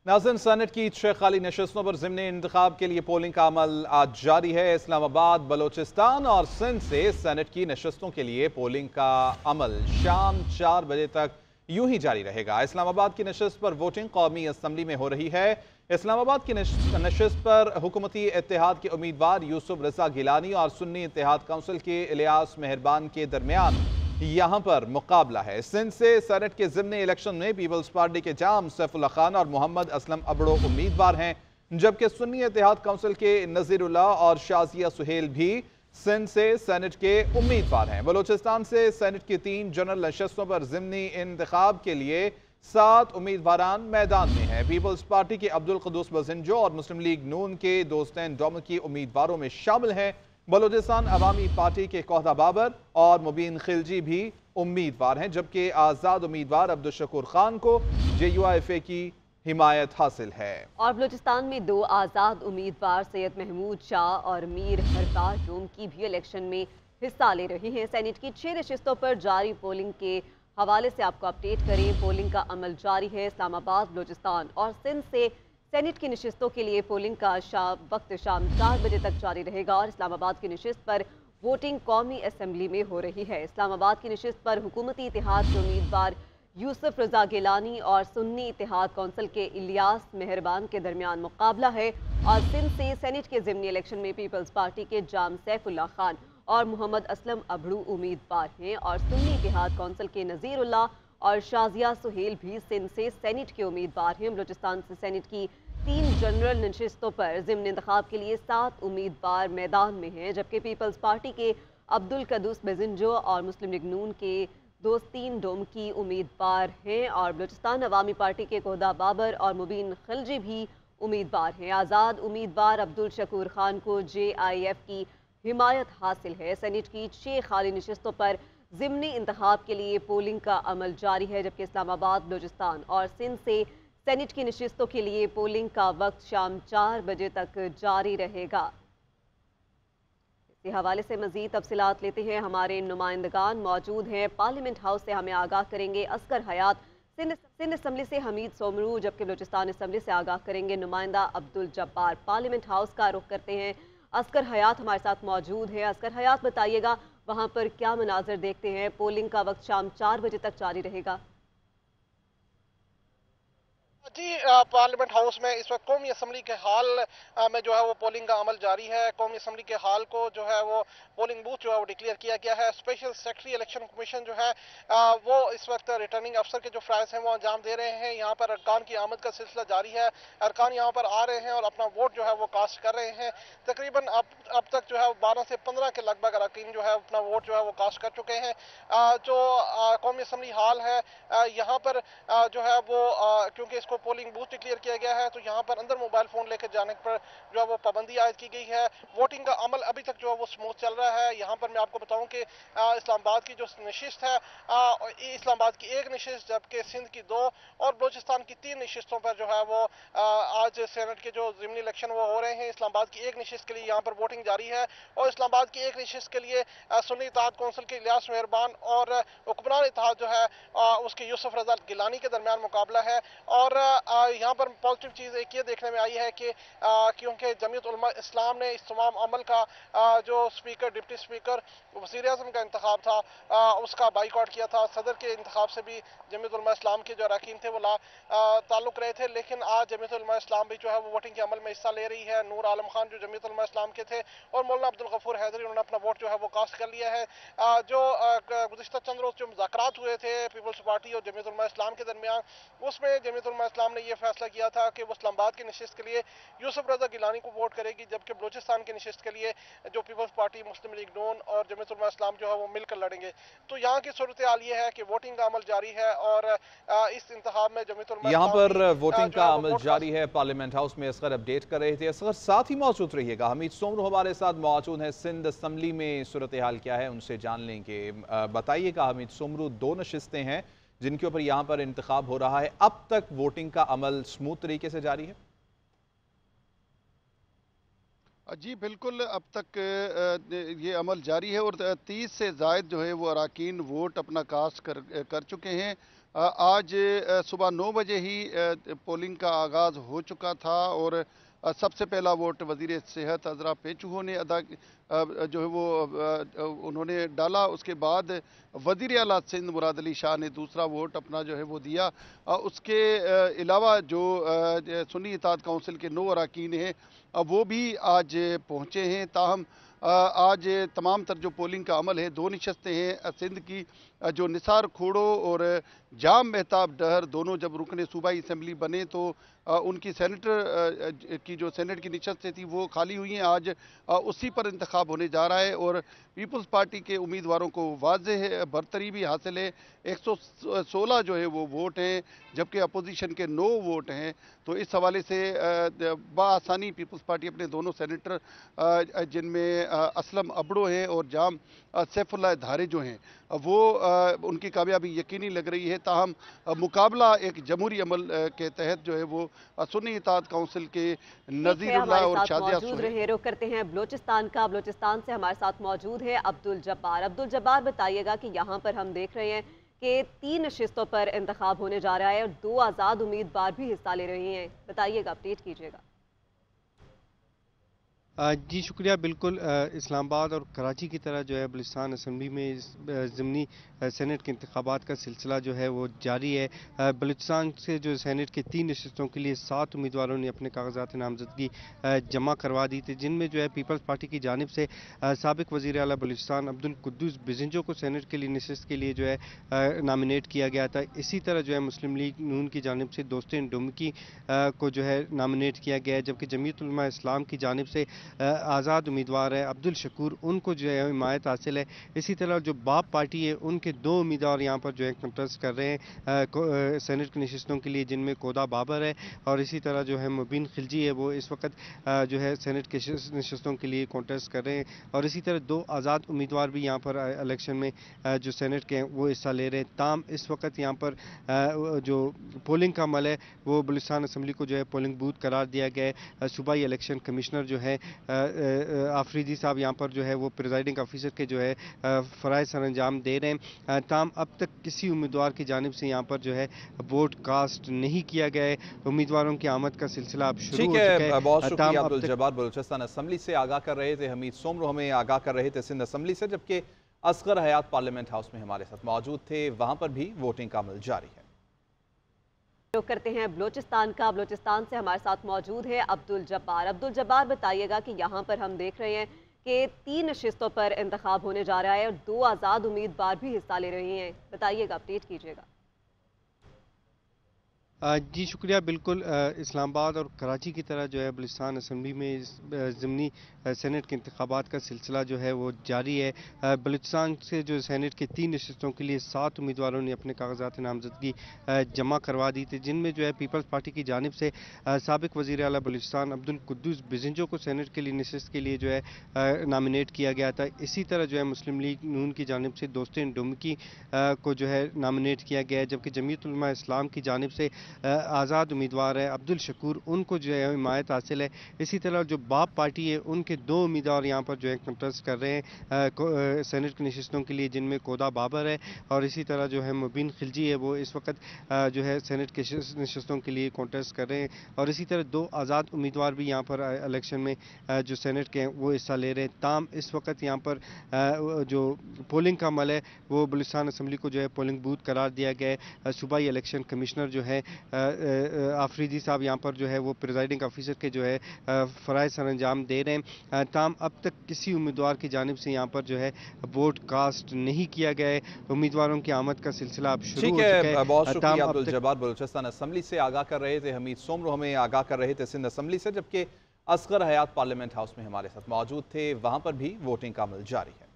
नाज़रीन, सेनेट की 6 खाली नशस्तों पर ज़िमनी इंतखाब के लिए पोलिंग का अमल आज जारी है। इस्लामाबाद, बलोचिस्तान और सिंध से सेनेट की नशस्तों के लिए पोलिंग का अमल शाम 4 बजे तक यूं ही जारी रहेगा। इस्लामाबाद की नशस्त पर वोटिंग कौमी असम्बली में हो रही है। इस्लामाबाद की नशस्त पर हुकूमती इत्तेहाद के उम्मीदवार यूसुफ रजा गिलानी और सुन्नी इत्तेहाद काउंसिल के इलियास मेहरबान के दरमियान यहाँ पर मुकाबला है। सिंध से सेनेट के ज़िमनी इलेक्शन में पीपल्स पार्टी के जाम सैफुल्लाह खान और मोहम्मद असलम अबड़ो उम्मीदवार हैं, जबकि सुन्नी इत्तेहाद काउंसिल के नज़ीरुल्लाह और शाजिया सुहेल भी सिंध से सेनेट के उम्मीदवार हैं। बलोचिस्तान से सेनेट की 3 जनरल नशस्तों पर ज़िमनी इंतखाब के लिए 7 उम्मीदवारान मैदान में हैं। पीपल्स पार्टी के अब्दुल कदूस बजिंजो और मुस्लिम लीग नून के दोस्तैन डोमकी उम्मीदवारों में शामिल हैं। बलोचिस्तान अवामी पार्टी के कोहदा बाबर और मुबीन खिलजी भी उम्मीदवार हैं, जबकि आज़ाद उम्मीदवार अब्दुल शकूर खान को JUIFA की हिमायत हासिल है। और बलूचिस्तान में 2 आज़ाद उम्मीदवार सैयद महमूद शाह और मीर हरताज डोमकी भी इलेक्शन में हिस्सा ले रहे हैं। सेनेट की 6 नशिस्तों पर जारी पोलिंग के हवाले से आपको अपडेट करें। पोलिंग का अमल जारी है। इस्लामाबाद, बलूचिस्तान और सिंध से सेनेट की नशिस्तों के लिए पोलिंग का वक्त शाम 4 बजे तक जारी रहेगा और इस्लामाबाद की नशिस्त पर वोटिंग कौमी असम्बली में हो रही है। इस्लामाबाद की नशिस्त पर हुकूमती इत्तेहाद के उम्मीदवार यूसुफ रजा गिलानी और सुन्नी इत्तेहाद कौंसिल के इलियास मेहरबान के दरमियान मुकाबला है और सिंध से सेनेट के ज़िमनी इलेक्शन में पीपल्स पार्टी के जाम सैफुल्लाह खान और मोहम्मद असलम अबड़ू उम्मीदवार हैं और सुन्नी इत्तेहाद कौंसिल के नज़ीरुल्लाह और शाजिया सुहेल भी सिंध से सेनेट के उम्मीदवार हैं। बलूचिस्तान से सेनेट की 3 जनरल नशिस्तों पर ज़िमनी इंतखाब के लिए 7 उम्मीदवार मैदान में हैं, जबकि पीपल्स पार्टी के अब्दुल कदूस बेजिंजो और मुस्लिम लीग नून के दोस्तीन डोमकी उम्मीदवार हैं और बलूचिस्तान अवामी पार्टी के कोहदा बाबर और मुबीन खिलजी भी उम्मीदवार हैं। आज़ाद उम्मीदवार अब्दुल शकूर खान को JIF की हिमायत हासिल है। सेनेट की 6 खाली नशिस्तों पर ज़िमनी इंतखाब के लिए पोलिंग का अमल जारी है, जबकि इस्लामाबाद, बलूचिस्तान और सिंध से सेनेट की नशिस्तों के लिए पोलिंग का वक्त शाम 4 बजे तक जारी रहेगा। इसी हवाले से मजीद तफसीलात लेते हैं। हमारे नुमाइंदगान मौजूद हैं। पार्लियामेंट हाउस से हमें आगाह करेंगे असगर हयात, सिंध असम्बली से हमीद सोमरू, जबकि बलूचिस्तान असम्बली से आगाह करेंगे नुमाइंदा अब्दुल जब्बार। पार्लियामेंट हाउस का रुख करते हैं। असगर हयात हमारे साथ मौजूद है। असगर हयात, बताइएगा वहाँ पर क्या मनाजर देखते हैं? पोलिंग का वक्त शाम 4 बजे तक जारी रहेगा। जी, पार्लियामेंट हाउस में इस वक्त कौमी असम्बली के हाल में जो है वो पोलिंग का अमल जारी है। कौमी असम्बली के हाल को जो है वो पोलिंग बूथ जो है वो डिक्लेयर किया गया है। स्पेशल सेक्रेटरी इलेक्शन कमीशन जो है वो इस वक्त रिटर्निंग अफसर के जो फ़राइज़ हैं वो अंजाम दे रहे हैं। यहाँ पर अरकान की आमद का सिलसिला जारी है। अरकान यहाँ पर आ रहे हैं और अपना वोट जो है वो कास्ट कर रहे हैं। तकरीबन अब तक जो है 12 से 15 के लगभग अरकान जो है अपना वोट जो है वो कास्ट कर चुके हैं। जो कौमी असम्बली हाल है यहाँ पर जो है वो क्योंकि इसको पोलिंग बूथ डिक्लेयर किया गया है, तो यहाँ पर अंदर मोबाइल फोन लेकर जाने पर जो है वो पाबंदी आयद की गई है। वोटिंग का अमल अभी तक जो है वो स्मूथ चल रहा है। यहाँ पर मैं आपको बताऊं कि इस्लामाबाद की जो नशिस्त है, इस्लामाबाद की 1 नशिस्त, जबकि सिंध की 2 और बलूचिस्तान की 3 नशिस्तों पर जो है वो आज सेनेट के जो ज़िमनी इलेक्शन वो हो रहे हैं। इस्लामाबाद की 1 नशिस्त के लिए यहाँ पर वोटिंग जारी है और इस्लामाबाद की 1 नशिस्त के लिए सुन्नी इत्तेहाद कौंसिल के इलियास मेहरबान और हुक्मरान इत्तेहाद जो है उसके यूसुफ रजा गिलानी के दरमियान मुकाबला है। और यहाँ पर पॉजिटिव चीज़ एक ये देखने में आई है कि क्योंकि जमीयत उलमा इस्लाम ने इस तमाम अमल का जो स्पीकर, डिप्टी स्पीकर, वज़ीर आज़म का इंतखाब था उसका बाइकआउट किया था। सदर के इंतखाब से भी जमीयत उलमा इस्लाम के जो अरकान थे वो ताल्लुक़ रहे थे, लेकिन आज जमीयत उलमा इस्लाम भी जो है वो वोटिंग के अमल में हिस्सा ले रही है। नूर आलम खान जो जमीयत उलमा इस्लाम के थे और मौलाना अब्दुल गफूर हैदरी, उन्होंने अपना वोट जो है वो कास्ट कर लिया है। जो गुज़िश्ता चंद रोज़ जो मुज़ाकरात हुए थे पीपल्स पार्टी और जमीयत उलमा इस्लाम के दरमियान, उसमें जमीयत उलमा इस्लाम ने यह फैसला किया था कि वो इस्लामाबाद की नशिस्त के लिए यूसुफ रजा गिलानी को वोट करेगी, जबकि बलूचिस्तान की नशिस्त के लिए जो पीपल्स पार्टी, मुस्लिम लीग नून और जमीयत उलमा इस्लाम जो है वो मिलकर लड़ेंगे। तो यहाँ की सूरत हाल ये है कि वोटिंग का अमल जारी है और इस इंतखाब में जमीयत उलमा यहाँ इस्लाम पर भी वोटिंग जो का है वो अमल वोट जारी है। पार्लियामेंट हाउस में असगर अपडेट कर रहे थे। असगर साथ ही मौजूद रहिएगा। हमीद सोमरू हमारे साथ मौजूद हैं। सिंध असम्बली में सूरत हाल क्या है उनसे जान लेंगे। बताइएगा हमीद सोमरू, 2 नशिस्तें हैं जिनके ऊपर यहाँ पर इंतखाब हो रहा है। अब तक वोटिंग का अमल स्मूथ तरीके से जारी है? जी बिल्कुल, अब तक ये अमल जारी है और 30 से ज़ायद जो है वो अरकान वोट अपना कास्ट कर चुके हैं। आज सुबह 9 बजे ही पोलिंग का आगाज़ हो चुका था और सबसे पहला वोट वज़ीर सेहत अज़रा पेचुहो ने जो है वो उन्होंने डाला। उसके बाद वज़ीर आला सिंध मुराद अली शाह ने दूसरा वोट अपना जो है वो दिया। उसके अलावा जो सुन्नी इत्तेहाद काउंसिल के 9 अरकान हैं वो भी आज पहुँचे हैं। ताहम आज तमाम तर जो पोलिंग का अमल है, 2 नशस्तें हैं सिंध की, जो निसार खोड़ो और जाम मेहताब डहर दोनों जब रुकने सूबाई असम्बली बने तो उनकी सेनेटर की जो सेनेट की नशस्तें थी वो खाली हुई हैं। आज उसी पर इंतखाब होने जा रहा है और पीपल्स पार्टी के उम्मीदवारों को वाज़ेह बरतरी भी हासिल है। 116 जो है वो वोट हैं, जबकि अपोजिशन के 9 वोट हैं। तो इस हवाले से बआसानी पीपल्स पार्टी अपने दोनों सेनेटर जिनमें असलम अबड़ो हैं और जाम सैफुल्लाह धारे जो हैं वो उनकी कामयाबी यकीनी लग रही है। ताहम मुकाबला एक जमहूरी अमल के तहत जो है वो सुन्नी इत्तेहाद काउंसिल के नज़ीरुल्लाह और शादिया रहे। रुख करते हैं बलोचिस्तान का। बलोचिस्तान से हमारे साथ मौजूद है अब्दुल जब्बार। अब्दुल जब्बार, बताइएगा कि यहाँ पर हम देख रहे हैं कि 3 नशिस्तों पर इंतखाब होने जा रहा है और 2 आज़ाद उम्मीदवार भी हिस्सा ले रहे हैं। बताइएगा, अपडेट कीजिएगा। जी शुक्रिया। बिल्कुल इस्लामाबाद और कराची की तरह जो है बलूचिस्तान असम्बली में ज़िमनी सेनेट के इंतखाबात का सिलसिला जो है वो जारी है। बलूचिस्तान से जो सेनेट के 3 नशिस्तों के लिए 7 उम्मीदवारों ने अपने कागजात नामजदगी जमा करवा दी थी, जिनमें जो है पीपल्स पार्टी की जानिब से साबिक वज़ीर आला बलूचिस्तान अब्दुल कुद्दूस बिजिंजो को सेनेट के लिए नशिस्त के लिए जो है नामिनेट किया गया था। इसी तरह जो है मुस्लिम लीग नून की जानिब से दोस्तें डुमकी को जो है नामिनेट किया गया है, जबकि जमीयत उलमा इस्लाम की जानिब से आज़ाद उम्मीदवार है अब्दुल शकूर, उनको जो है हिमायत हासिल है। इसी तरह जो बाप पार्टी है उनके 2 उम्मीदवार यहाँ पर जो है कंटेस्ट कर रहे हैं सेनेट की नशिस्तों के लिए, जिनमें कोदा बाबर है और इसी तरह जो है मुबीन खिलजी है वो इस वक्त जो है सेनेट की नशिस्तों के लिए कंटेस्ट कर रहे हैं। और इसी तरह 2 आज़ाद उम्मीदवार भी यहाँ पर इलेक्शन में जो सेनेट के हैं वो हिस्सा ले रहे हैं। ताम इस वक्त यहाँ पर जो पोलिंग का अमल है वो बलूचिस्तान असम्बली को जो है पोलिंग बूथ करार दिया गया है। सूबाई इलेक्शन कमिश्नर जो है आफरीदी साहब यहाँ पर जो है वो प्रिजाइडिंग ऑफिसर के जो है फ़राइज़ सर अंजाम दे रहे हैं। ताम अब तक किसी उम्मीदवार की जानिब से यहाँ पर जो है वोट कास्ट नहीं किया गया है। उम्मीदवारों की आमद का सिलसिला अब शुरू हो चुका है। बहुत शुक्रिया अब्दुल जब्बार। बलूचिस्तान असम्बली से आगाह कर रहे थे, हमीद सोमरो हमें आगाह कर रहे थे सिंध असम्बली से, जबकि असगर हयात पार्लियामेंट हाउस में हमारे साथ मौजूद थे, वहाँ पर भी वोटिंग का अमल जारी है। रुख करते हैं बलोचिस्तान का। बलोचिस्तान से हमारे साथ मौजूद है अब्दुल जब्बार। अब्दुल जब्बार, बताइएगा कि यहाँ पर हम देख रहे हैं कि 3 नशिस्तों पर इंतखाब होने जा रहा है और 2 आज़ाद उम्मीदवार भी हिस्सा ले रहे हैं। बताइएगा, अपडेट कीजिएगा। जी शुक्रिया। बिल्कुल इस्लामाबाद और कराची की तरह जो है बलूचिस्तान असम्बली में ज़िमनी सेनेट के इंतखाबात का सिलसिला जो है वो जारी है। बलूचिस्तान से जो सेनेट के 3 नशिस्तों के लिए 7 उम्मीदवारों ने अपने कागजात नामजदगी जमा करवा दी थी, जिनमें जो है पीपल्स पार्टी की जानिब से साबिक वज़ीर आला बलूचिस्तान अब्दुल कुद्दूस बिजिंजो को सेनेट के लिए नशिस्त के लिए जो है नामिनेट किया गया था। इसी तरह जो है मुस्लिम लीग नून की जानिब से दोस्तें डुमकी को जो है नामिनेट किया गया है, जबकि जमीयत उलमा इस्लाम की जानिब से आज़ाद उम्मीदवार है अब्दुल शकूर, उनको जो है हिमायत हासिल है। इसी तरह जो बाप पार्टी है उनके 2 उम्मीदवार यहाँ पर जो है कंटेस्ट कर रहे हैं सेनेट की नशिस्तों के लिए, जिनमें कोदा बाबर है और इसी तरह जो है मुबीन खिलजी है वो इस वक्त जो है सेनेट की नशिस्तों के लिए कंटेस्ट कर रहे हैं। और इसी तरह 2 आज़ाद उम्मीदवार भी यहाँ पर इलेक्शन में जो सेनेट के हैं वो हिस्सा ले रहे हैं। ताम इस वक्त यहाँ पर जो पोलिंग का अमल है वो बलूचिस्तान असम्बली को जो है पोलिंग बूथ करार दिया गया है। सूबाई इलेक्शन कमिश्नर जो है आफरीदी साहब यहाँ पर जो है वो प्रिजाइडिंग ऑफिसर के जो है फ़राइज़ सर अंजाम दे रहे हैं। ताम अब तक किसी उम्मीदवार की जानिब से यहाँ पर जो है वोट कास्ट नहीं किया गया है। उम्मीदवारों की आमद का सिलसिला अब शुरू हो चुका है। बहुत शुक्रिया अब्दुल जब्बार। बलूचिस्तान असम्बली से आगाह कर रहे थे, हमीद सोमरो हमें आगाह कर रहे थे सिंध असम्बली से, जबकि असगर हयात पार्लियामेंट हाउस में हमारे साथ मौजूद थे, वहाँ पर भी वोटिंग का अमल जारी है।